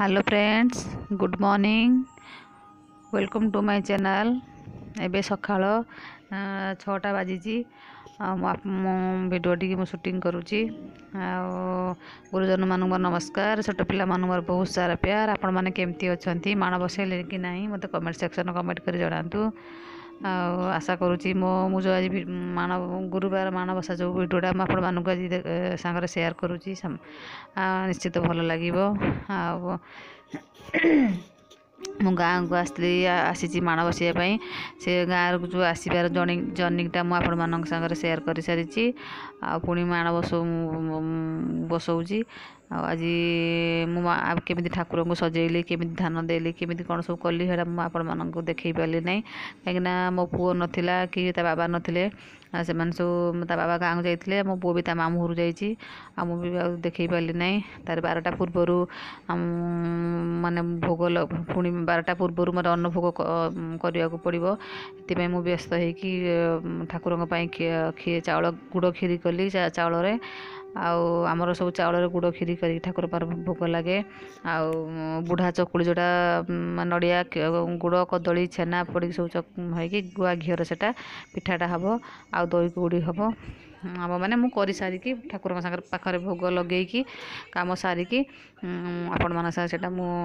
Hello friends, good morning. Welcome to my channel. एबे सकाळ 6टा बाजी भिडियो टी शूटिंग करुच्ची। गुरुजन मान नमस्कार, छोट पिला मान बहुत सारा प्यार। आपण मैंने केमती अच्छा माण बसैले कि ना मत कमेंट सेक्शन कमेंट कर जनातु। आशा करुच्ची मो जो आज माण गुरुवार माणबसा जो भिडियोटा मुझे आज सांगे सेयार करुच्ची, निश्चित भल लगे। मु गाँव को आसी माण बसाई से गाँव को जो आसबार जर्निंगटा मुझे सेयार कर सारी पुणी माण बसौची। आज केमी ठाकुर को सजेली, केमी धान देली, केमी कौन सब कली है मुझे देखई पारि ना कहीं मो पुओ नाला कि बाबा नथिले। से सब बाबा गाँव को जाइए, मो पुओ भी मामू घर जाइए। मुझे देखई पारि ना तार 12टा पूर्वर माने भोग पुणी 12टा पूर्वर मतलब अन्न भोग करने को पड़ो। ये मुझे व्यस्त हो ठाकुर चाउल गुड़ खीरी कली चाउल आमर सब चाउल गुड़ खीरी कर ठाकुर पार भोग लगे। बुढ़ा चकुड़ी जोटा नड़िया गुड़ कदली छेना पड़ी सब होगी गुआ घीर से पिठाटा हम आ दही कौड़ी हम हम मैंने मुझे सारिकी ठाकुर पाखे भोग लगे कम सारिकी आपण मान से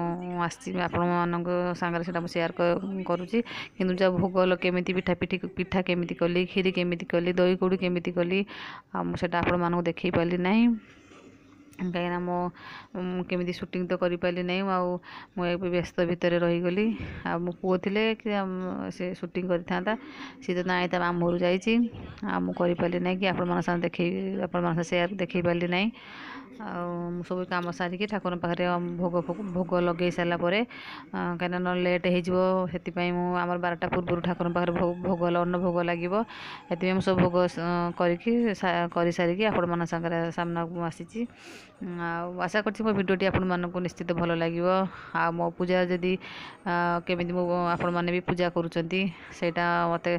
सेयार करुच्ची। कि जब भोग केमी पिठा पिठा केमी कली, खीरी केमी कली, दही कौड़ी केमी कली मुझे आपण मानक देखई पारि ना कहीं मो केमी शूटिंग तो कर पारि ना। मुझे व्यस्त भितर रहीगली। मो पुओ थे कि से शूटिंग करता सी तो ना मामू घर जा मुझे ना कि आपण देखे आपण सेयार देखई पारि ना। सब कम सारिकी ठाकुर पाखे भोग भोग लगे सारापर कहीं न लेट हो आम 12टा पूर्व ठाकुर पाखे भोग अन्न भोग लगे। से सब भोग कर सारिकी आपण सामना को आसी। आशा कर भिडियोटी आपको निश्चित भल लगे। मो पूजा जदि केमी आपण मैंने भी पूजा करुँचा मत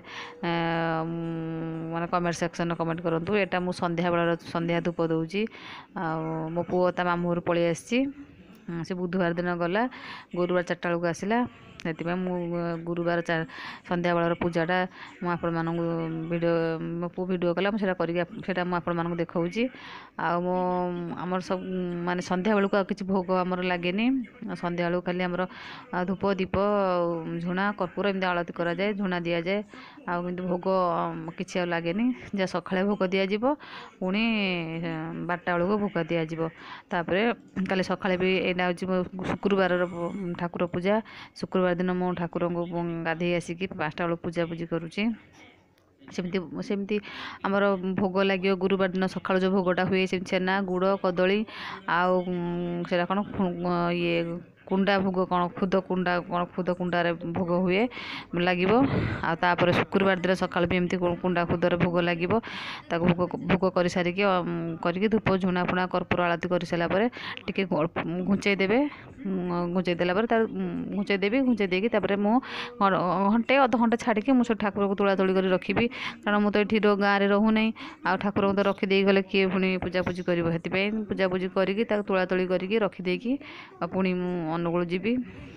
माने कमेंट सेक्शन कमेंट करूँ। यहाँ मुझे संध्या धूप दूची। मो पुओ मामू घर पलि आसी से बुधवार दिन गला, गुरुवार 4टा बेलू आसला। से गुरुवार संध्या बेलर पूजाटा मुझे भिडियो मो पु भिडियो कला मुझे करटा मुझे देखी। मो आमर सब माने संध्या बेलू किसी भोग आमर लगे। संध्या बेलू खाली आमर धूप दीप झुणा कर्पूर एमती आलती कराए, झुणा दि जाए। आंतु भोग किसी लगे जहाँ सका भोग दिज्व पुणी 12टा बेलू भोग दिज्वर। काली सका भी यहाँ हूँ शुक्रवार ठाकुर पूजा। शुक्रवार दिन मो ठाकुर को गाधे आसिक 5टा बेलू पूजा पूजी करुच्ची। सेमती आमर भोग लगे गुरुवार दिन सका जो भोगटा हुए छेना गुड़ कदली आटा कौन ये कुंडा भोग कौन खुद कुंडार भोग हुए लगे। आपर शुक्रवार दिन सका भी एमती कुंडा खुदर भोग लगे। भोग कर सारिकी करके धूप झुणा फुणा कर्पूर आलती कर सारापर टे घुंचे देवे। घुंचे देलापर घुंचे देवी घुंचे देकी घंटे अध घंटे छाड़ी मुझे ठाकुर को तोला तोली कर रखी। कारण मुझे ये गाँव में रोना आ ठाकुर को तो रखीदे गले किए पुणी पूजापूजी कर पूजापूजी करके तोला तोली करके रखीदेकी पुणी मु अनुगुल जीवी।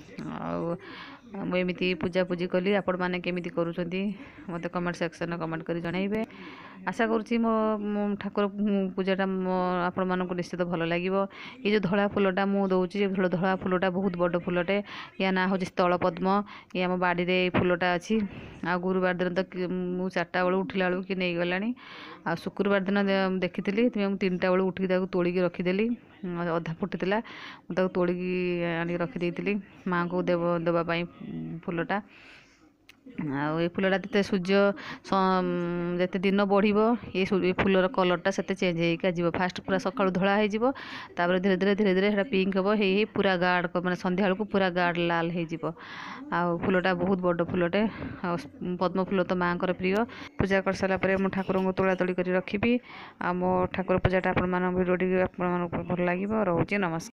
मुझे पूजापूजी कली आपण मैंने केमी करुँच मत कमेंट सेक्शन कमेंट कर जनइबे। आशा करुँची मो ठाकुर पूजाटा आपण मानक निश्चित भल लगे। ये जो धला फूलटा मुझे दूसरी धला फूलटा बहुत बड़ फूलटे, या ना हूँ स्थल पद्म। ये आम बाड़ी रे फूलटा अच्छी। आ गुरुवार दिन तो मुझे 4टा बेलू उठला बेलू कि नहीं गलानी। आ शुक्रवार दिन देखी 3टा बेलू उठिक तोलिकी रखीदेली। अधा फुटीला मुझे तोलिकी आनी रखीदी माँ को देवाई फूलटा। ये फूलटा जिते सूर्य जिते दिन बढ़ ये फूलर कलरटा से चेंज हो फास्ट पूरा सका धला हो धीरे धीरे धीरे धीरे पिंक हम हो पूरा गाढ़ मैंने संध्या बेलू पूरा गाढ़ लाल हो फूलटा बहुत बड़ फूलटे। पद्म फूल तो माँ प्रिय। पूजा कर सारापर मो ठाकुर को तोला तोली कर रखी। मो ठाकुर पूजाटा आप भिडियो आप भल लगे। रोचे नमस्कार।